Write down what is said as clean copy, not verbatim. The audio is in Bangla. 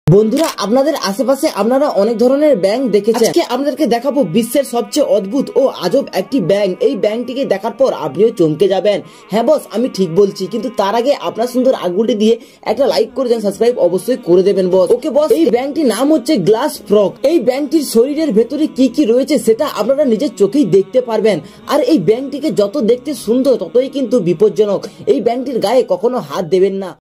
বন্ধুরা, আপনাদের আশেপাশে আপনারা অনেক ধরনের ব্যাংক দেখেছেন। আজকে আপনাদেরকে দেখাবো বিশ্বের সবচেয়ে অদ্ভুত ও আজব একটি ব্যাংক। এই ব্যাংকটিকে দেখার পর আপনিও চমকে যাবেন। হ্যাঁ বস, আমি ঠিক বলছি, কিন্তু তার আগে আপনার সুন্দর আঙুলটি দিয়ে একটা লাইক করে দেন, সাবস্ক্রাইব অবশ্যই করে দেবেন বস। ওকে বস, এই ব্যাংকটির নাম হচ্ছে গ্লাস ফ্রগ। এই ব্যাংকটির শরীরের ভেতরে কি কি রয়েছে সেটা আপনারা নিজের চোখেই দেখতে পারবেন। আর এই ব্যাংকটিকে যত দেখতে সুন্দর ততই কিন্তু বিপজ্জনক। এই ব্যাংকটির গায়ে কখনো হাত দেবেন না।